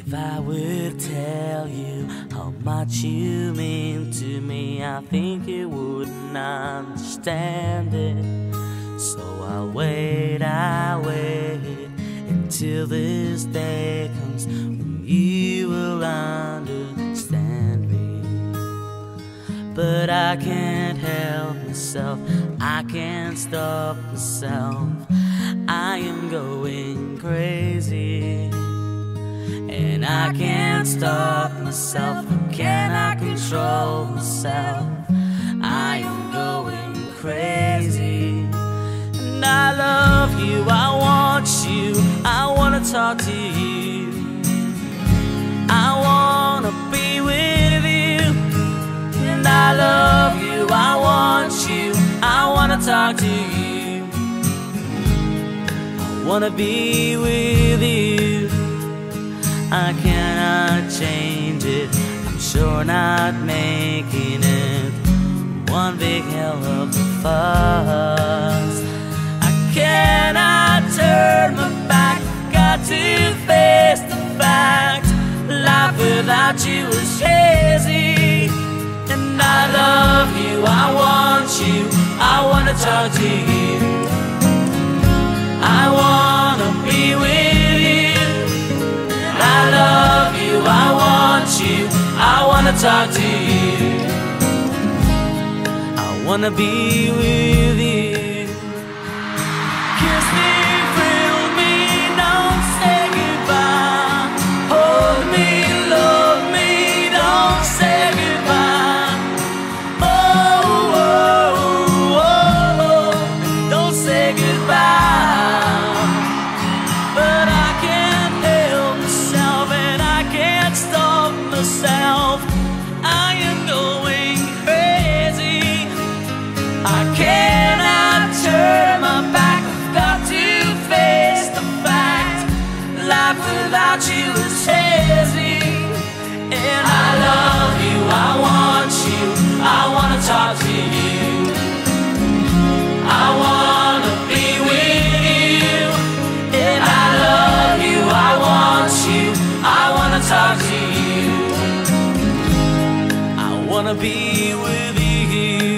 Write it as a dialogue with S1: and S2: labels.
S1: If I would tell you how much you mean to me, I think you wouldn't understand it. So I'll wait until this day comes when you will understand me. But I can't help myself, I can't stop myself, I am going crazy. And I can't stop myself, can I control myself? I am going crazy. And I love you, I want you, I wanna talk to you, I wanna be with you. And I love you, I want you, I wanna talk to you, I wanna be with you. I cannot change it, I'm sure not making it one big hell of a fuss. I cannot turn my back, got to face the fact life without you is crazy. And I love you, I want you, I wanna talk to you, I wanna be with you. I love you, I want you, I wanna talk to you, I wanna be with you. Kiss me, thrill me, don't say goodbye. Hold me, love me, don't say goodbye. Oh, oh, oh, oh, don't say goodbye. But I can't help myself, and I can't stop myself, I am going crazy. I cannot turn my back, I've got to face the fact life without you is hazy. And I love you, I want you, I wanna talk to you, I wanna be with you. And I love you, I want you, I wanna talk to you, I wanna be with you.